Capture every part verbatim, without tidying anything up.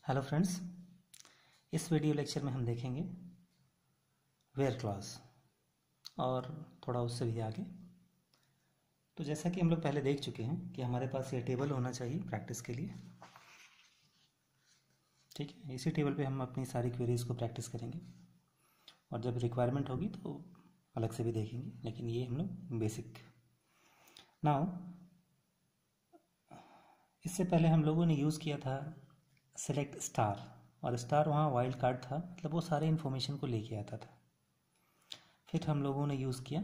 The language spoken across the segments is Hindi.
हेलो फ्रेंड्स, इस वीडियो लेक्चर में हम देखेंगे वेयर क्लॉज और थोड़ा उससे भी आगे। तो जैसा कि हम लोग पहले देख चुके हैं कि हमारे पास ये टेबल होना चाहिए प्रैक्टिस के लिए। ठीक है, इसी टेबल पे हम अपनी सारी क्वेरीज को प्रैक्टिस करेंगे और जब रिक्वायरमेंट होगी तो अलग से भी देखेंगे, लेकिन ये हम लोग बेसिक। नाउ इससे पहले हम लोगों ने यूज़ किया था सेलेक्ट स्टार, और स्टार वहाँ वाइल्ड कार्ड था, मतलब वो सारे इन्फॉर्मेशन को लेके आता था। फिर हम लोगों ने यूज़ किया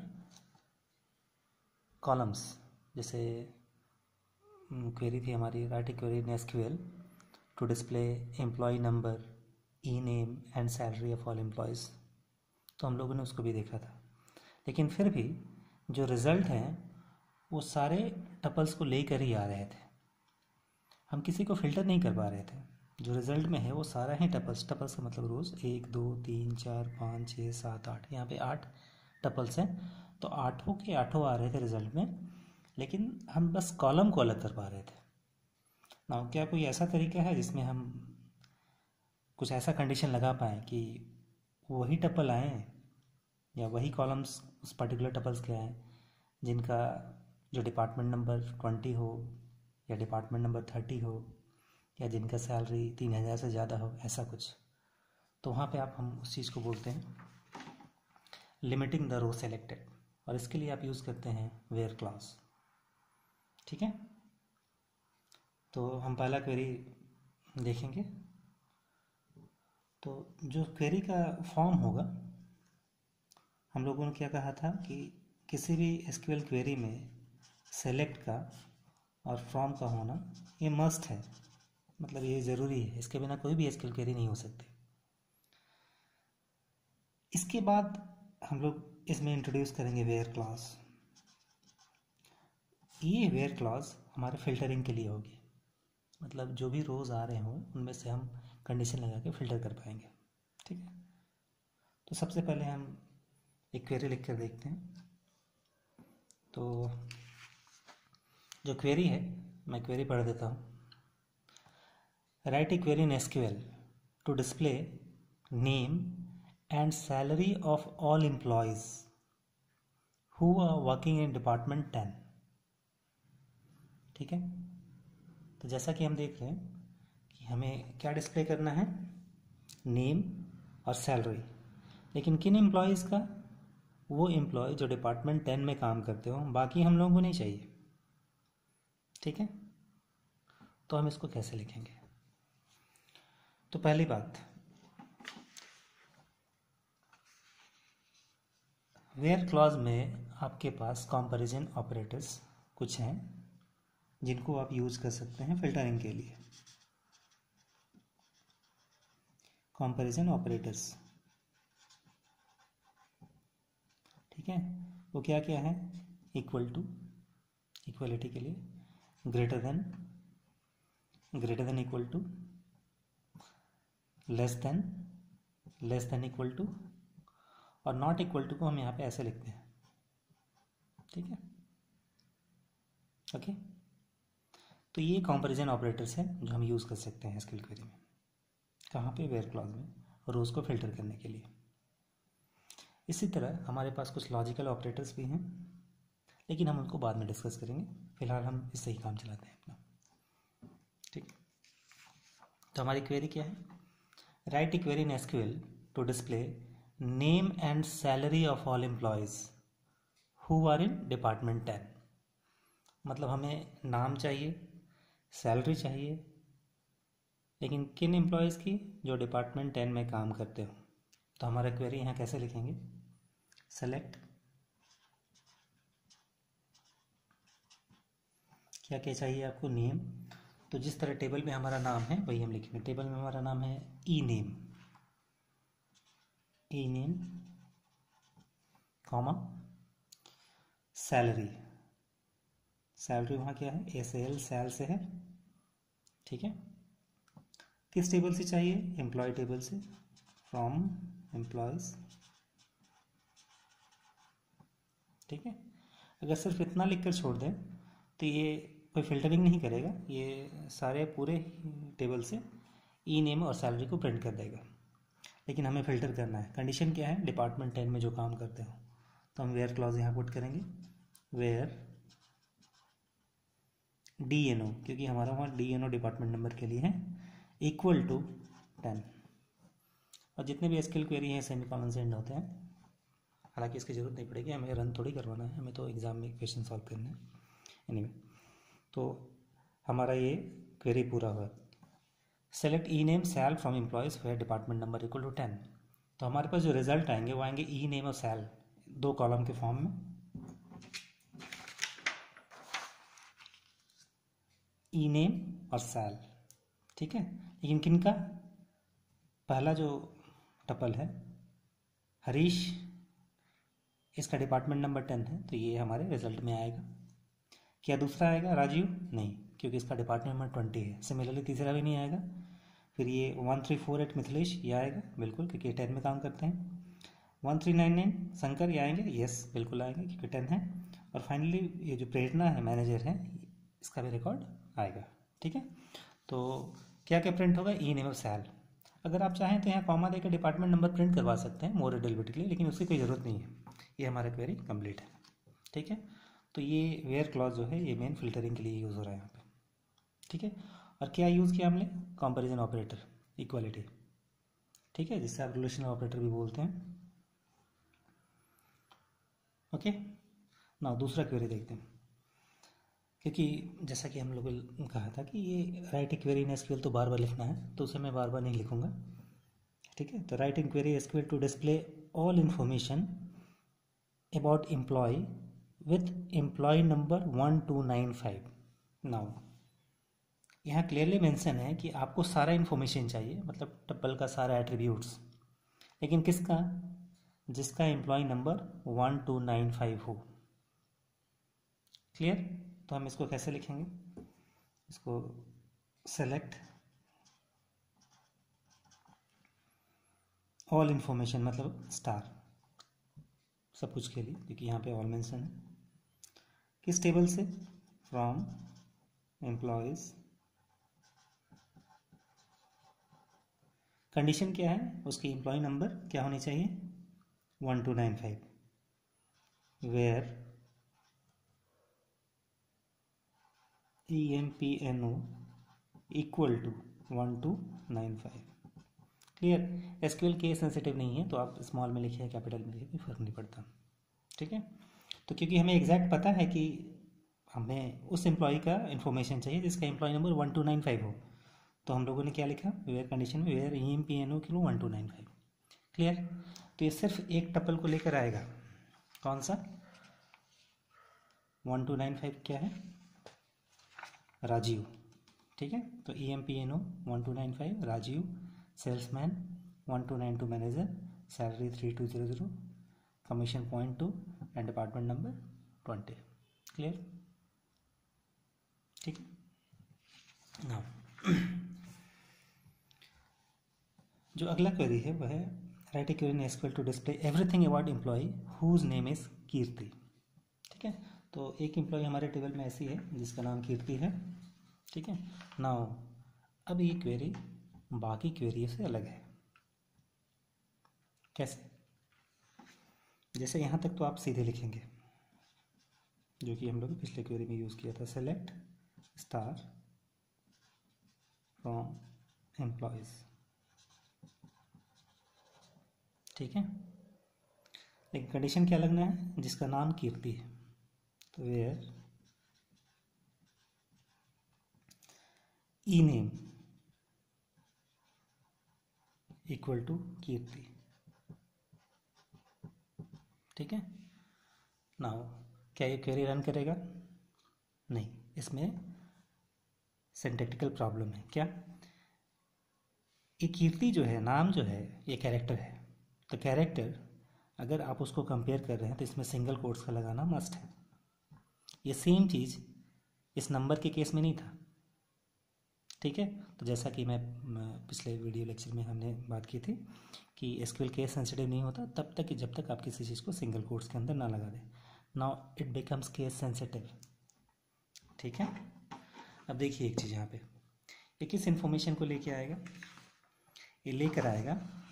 कॉलम्स, जैसे क्वेरी थी हमारी write query in SQL to display employee number, E name and salary of all employees. तो हम लोगों ने उसको भी देखा था, लेकिन फिर भी जो रिज़ल्ट हैं वो सारे टपल्स को लेकर ही आ रहे थे। हम किसी को फिल्टर नहीं कर पा रहे थे। जो रिज़ल्ट में है वो सारा ही टपल्स, टपल्स का मतलब रोज़ एक दो तीन चार पाँच छः सात आठ, यहाँ पे आठ टपल्स हैं, तो आठों के आठों आ रहे थे रिज़ल्ट में, लेकिन हम बस कॉलम को अलग कर पा रहे थे ना। क्या कोई ऐसा तरीका है जिसमें हम कुछ ऐसा कंडीशन लगा पाएँ कि वही टपल आएँ या वही कॉलम्स उस पर्टिकुलर टपल्स के आएँ जिनका जो डिपार्टमेंट नंबर ट्वेंटी हो या डिपार्टमेंट नंबर थर्टी हो या जिनका सैलरी तीन हज़ार से ज़्यादा हो, ऐसा कुछ। तो वहाँ पे आप हम उस चीज़ को बोलते हैं लिमिटिंग द रो सेलेक्टेड, और इसके लिए आप यूज़ करते हैं वेयर क्लॉज। ठीक है, तो हम पहला क्वेरी देखेंगे। तो जो क्वेरी का फॉर्म होगा, हम लोगों ने क्या कहा था कि किसी भी एसक्यूएल क्वेरी में सेलेक्ट का और फ्रॉम का होना ये मस्ट है, मतलब ये ज़रूरी है, इसके बिना कोई भी एसक्यूएल क्वेरी नहीं हो सकती। इसके बाद हम लोग इसमें इंट्रोड्यूस करेंगे वेयर क्लॉज। ये वेयर क्लॉज हमारे फिल्टरिंग के लिए होगी, मतलब जो भी रोज़ आ रहे हों उनमें से हम कंडीशन लगा के फिल्टर कर पाएंगे। ठीक है, तो सबसे पहले हम एक क्वेरी लिख कर देखते हैं। तो जो क्वेरी है, मैं क्वेरी पढ़ देता हूँ। Write a query in SQL to display name and salary of all employees who are working in department ten. ठीक है, तो जैसा कि हम देख रहे हैं कि हमें क्या डिस्प्ले करना है, नेम और सैलरी, लेकिन किन एम्प्लॉयज़ का? वो एम्प्लॉय जो डिपार्टमेंट टेन में काम करते हो, बाकी हम लोगों को नहीं चाहिए। ठीक है, तो हम इसको कैसे लिखेंगे? तो पहली बात, वेयर क्लॉज में आपके पास कंपैरिजन ऑपरेटर्स कुछ हैं जिनको आप यूज़ कर सकते हैं फिल्टरिंग के लिए। कंपैरिजन ऑपरेटर्स, ठीक है, वो क्या क्या है? इक्वल टू, इक्वलिटी के लिए, greater than, greater than equal to, less than, less than equal to, और नॉट इक्वल टू को हम यहाँ पे ऐसे लिखते हैं। ठीक है, ओके। तो ये कंपैरिजन ऑपरेटर्स हैं जो हम यूज़ कर सकते हैं एसक्यूएल क्वेरी में। कहाँ पे? वेयर क्लॉज में, रोज़ को फिल्टर करने के लिए। इसी तरह हमारे पास कुछ लॉजिकल ऑपरेटर्स भी हैं, लेकिन हम उनको बाद में डिस्कस करेंगे, फिलहाल हम इससे ही काम चलाते हैं अपना। ठीक, तो हमारी क्वेरी क्या है? Write a query in SQL to display name and salary of all employees who are in department ten. मतलब हमें नाम चाहिए, सैलरी चाहिए, लेकिन किन एम्प्लॉयज़ की? जो डिपार्टमेंट टेन में काम करते हो। तो हमारा क्वेरी यहाँ कैसे लिखेंगे? सेलेक्ट, क्या क्या चाहिए आपको? नेम। तो जिस तरह टेबल में हमारा नाम है वही हम लिखेंगे। टेबल में हमारा नाम है E name, E name comma salary, salary वहाँ क्या है? एस एल, सैल से है। ठीक है, किस टेबल से चाहिए? एम्प्लॉय टेबल से, फ्रॉम एम्प्लॉयज। ठीक है, अगर सिर्फ इतना लिखकर छोड़ दें तो ये कोई फिल्टरिंग नहीं करेगा, ये सारे पूरे टेबल से ई नेम और सैलरी को प्रिंट कर देगा। लेकिन हमें फ़िल्टर करना है। कंडीशन क्या है, डिपार्टमेंट टेन में जो काम करते हो, तो हम वेयर क्लॉज यहाँ पुट करेंगे, वेयर डी एन ओ, क्योंकि हमारा वहाँ D N O department number के लिए है, इक्वल टू टेन। और जितने भी एसक्यूएल क्वेरी हैं सेमी कॉलन से एंड होते हैं, हालांकि इसकी ज़रूरत नहीं पड़ेगी, हमें रन थोड़ी करवाना है, हमें तो एग्ज़ाम में क्वेश्चन सॉल्व करना है। एनीवे, तो हमारा ये क्वेरी पूरा हुआ। Select E name sal from employees where department number equal to ten. तो हमारे पास जो रिजल्ट आएंगे वो आएंगे ई नेम और सैल दो कॉलम के फॉर्म में, ई नेम और सैल, ठीक है। लेकिन किन का, पहला जो टपल है हरीश, इसका डिपार्टमेंट नंबर टेन है, तो ये हमारे रिजल्ट में आएगा। क्या दूसरा आएगा राजीव? नहीं, क्योंकि इसका डिपार्टमेंट नंबर ट्वेंटी है। सिमिलरली तीसरा भी नहीं आएगा। फिर ये one three four eight Mithilesh, ये आएगा बिल्कुल, क्योंकि टेन में काम करते हैं। One three nine nine Shankar, ये आएंगे, यस बिल्कुल आएंगे क्योंकि टेन है। और फाइनली ये जो प्रेरणा है मैनेजर है, इसका भी रिकॉर्ड आएगा, ठीक है। तो क्या क्या प्रिंट होगा, ई नेम ऑफ सैल। अगर आप चाहें तो यहाँ कॉमा देकर डिपार्टमेंट नंबर प्रिंट करवा सकते हैं मोर एडेलिबिलिटी, लेकिन उसकी कोई ज़रूरत नहीं है। ये हमारा क्वेरी कंप्लीट है, ठीक है। तो ये वेयर क्लॉज जो है ये मेन फिल्टरिंग के लिए यूज़ हो रहा है यहाँ पे, ठीक है। और क्या यूज़ किया हमने, कंपैरिजन ऑपरेटर, इक्वालिटी, ठीक है, जिससे आप रिलेशनल ऑपरेटर भी बोलते हैं। ओके, ना दूसरा क्वेरी देखते हैं, क्योंकि जैसा कि हम लोगों ने कहा था कि ये write a query in SQL तो बार बार लिखना है, तो उसे मैं बार बार नहीं लिखूंगा, ठीक है। तो write in query SQL to display all information about employee with employee number one two nine five. Now यहाँ क्लियरली मेंशन है कि आपको सारा इन्फॉर्मेशन चाहिए, मतलब टप्पल का सारा एट्रीब्यूट्स, लेकिन किसका, जिसका employee number one two nine five हो। क्लियर? तो हम इसको कैसे लिखेंगे, इसको सेलेक्ट ऑल इंफॉर्मेशन, मतलब स्टार सब कुछ के लिए, क्योंकि यहाँ पे ऑल मेंशन है। किस टेबल से, फ्रॉम एम्प्लॉयज। कंडीशन क्या है, उसकी एम्प्लॉय नंबर क्या होनी चाहिए, one two nine five, where E M P N O equal to one two nine five. Clear? SQL case sensitive नहीं है, तो आप स्मॉल में लिखिए कैपिटल में लिखिए, कोई फर्क नहीं पड़ता, ठीक है। तो क्योंकि हमें एग्जैक्ट पता है कि हमें उस एम्प्लॉय का इन्फॉर्मेशन चाहिए जिसका employee number one two nine five हो, तो हम लोगों ने क्या लिखा, वेयर कंडीशन में where E M P N O किलो one two nine five. Clear? तो ये सिर्फ एक टपल को लेकर आएगा, कौन सा, वन टू नाइन फाइव क्या है, राजीव, ठीक है। तो E M P N O one two nine five Rajiv, salesman one two nine two manager, salary three two zero zero, commission point two and department number twenty. Clear? ठीक है ना। जो अगला क्वेरी है वह है write a query in SQL to display everything about employee whose name is Kirti, ठीक है। तो एक एम्प्लॉय हमारे टेबल में ऐसी है जिसका नाम कीर्ति है, ठीक है। नाउ अब ये क्वेरी बाकी क्वेरी से अलग है। कैसे? जैसे यहाँ तक तो आप सीधे लिखेंगे, जो कि हम लोग पिछले क्वेरी में यूज़ किया था, सेलेक्ट स्टार फ्रॉम एम्प्लॉयज, ठीक है। लेकिन कंडीशन क्या लगना है, जिसका नाम कीर्ति है, तो where E name equal to Kirti, ठीक है। नाउ क्या ये क्वेरी रन करेगा? नहीं, इसमें सिंटैक्टिकल प्रॉब्लम है। क्या? ये कीर्ति जो है, नाम जो है, ये कैरेक्टर है, तो कैरेक्टर अगर आप उसको कंपेयर कर रहे हैं तो इसमें सिंगल कोट्स का लगाना मस्ट है। ये सेम चीज़ इस नंबर के केस में नहीं था, ठीक है। तो जैसा कि मैं पिछले वीडियो लेक्चर में हमने बात की थी कि एसक्यूएल केस सेंसिटिव नहीं होता तब तक कि जब तक आप किसी चीज़ को सिंगल कोट्स के अंदर ना लगा दें। Now it becomes case sensitive, ठीक है। अब देखिए एक चीज़ यहाँ पे, ये किस इन्फॉर्मेशन को लेके आएगा, ये लेकर आएगा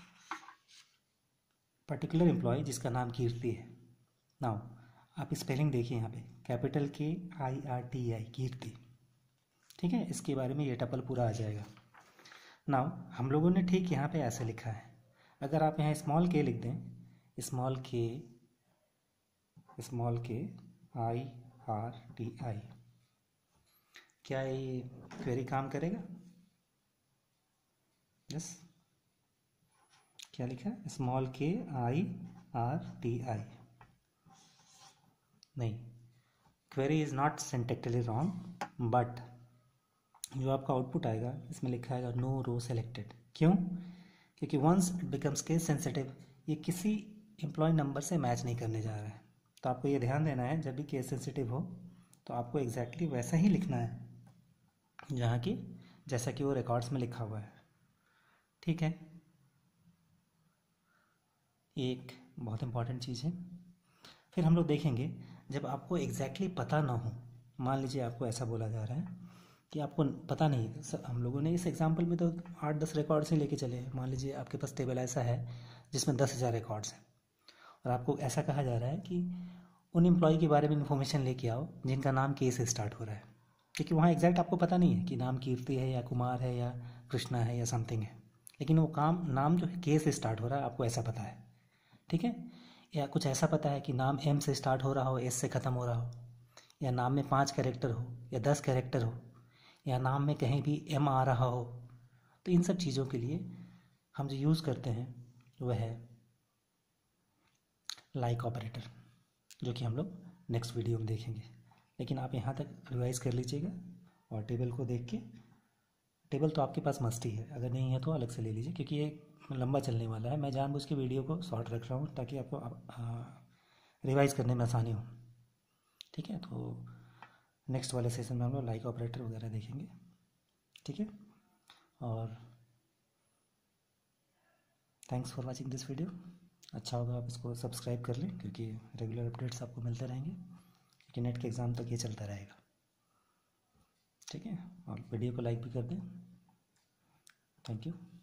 पर्टिकुलर एम्प्लॉय जिसका नाम कीर्ति है। नाउ आप स्पेलिंग देखिए यहाँ पे, कैपिटल के आई आर टी आई, कीर्ति। ठीक है, इसके बारे में ये टपल पूरा आ जाएगा। नाउ हम लोगों ने ठीक यहाँ पे ऐसे लिखा है। अगर आप यहाँ स्मॉल के लिख दें, स्मॉल के स्मॉल के आई आर टी आई, क्या ये क्वेरी काम करेगा? यस। क्या लिखा है? स्मॉल के आई आर टी आई। नहीं, query is not syntactically wrong, but जो आपका आउटपुट आएगा इसमें लिखा आएगा नो रो सेलेक्टेड। क्यों? क्योंकि once it becomes case sensitive, ये किसी एम्प्लॉय नंबर से मैच नहीं करने जा रहा है। तो आपको ये ध्यान देना है, जब भी केस सेंसिटिव हो तो आपको एग्जैक्टली वैसा ही लिखना है जहाँ की जैसा कि वो रिकॉर्ड्स में लिखा हुआ है। ठीक है, एक बहुत इंपॉर्टेंट चीज़ है। फिर हम लोग देखेंगे जब आपको एग्जैक्टली पता ना हो, मान लीजिए आपको ऐसा बोला जा रहा है कि आपको पता नहीं, हम लोगों ने इस एग्जाम्पल में तो आठ दस रिकॉर्ड्स ही लेके चले। मान लीजिए आपके पास टेबल ऐसा है जिसमें दस हज़ार रिकॉर्ड्स हैं और आपको ऐसा कहा जा रहा है कि उन एम्प्लॉय के बारे में इन्फॉर्मेशन लेके आओ जिनका नाम के से स्टार्ट हो रहा है। क्योंकि वहाँ एग्जैक्ट आपको पता नहीं है कि नाम कीर्ति है या कुमार है या कृष्णा है या समथिंग है, लेकिन वो काम नाम जो है के से स्टार्ट हो रहा है, आपको ऐसा पता है। ठीक है, या कुछ ऐसा पता है कि नाम एम से स्टार्ट हो रहा हो, एस से ख़त्म हो रहा हो, या नाम में पाँच कैरेक्टर हो या दस कैरेक्टर हो, या नाम में कहीं भी एम आ रहा हो। तो इन सब चीज़ों के लिए हम जो यूज़ करते हैं वह है लाइक ऑपरेटर, जो कि हम लोग नेक्स्ट वीडियो में देखेंगे। लेकिन आप यहाँ तक रिवाइज कर लीजिएगा और टेबल को देख के, टेबल तो आपके पास मस्ट ही है, अगर नहीं है तो अलग से ले लीजिए क्योंकि ये लंबा चलने वाला है। मैं जानबूझ के वीडियो को शॉर्ट रख रहा हूँ ताकि आपको रिवाइज करने में आसानी हो। ठीक है, तो नेक्स्ट वाले सेशन में हम लोग लाइक ऑपरेटर वगैरह देखेंगे। ठीक है, और thanks for watching this video. अच्छा होगा आप इसको सब्सक्राइब कर लें क्योंकि रेगुलर अपडेट्स आपको मिलते रहेंगे, क्योंकि नेट के एग्ज़ाम तक ये चलता रहेगा। ठीक है, और वीडियो को लाइक भी कर दें। Thank you.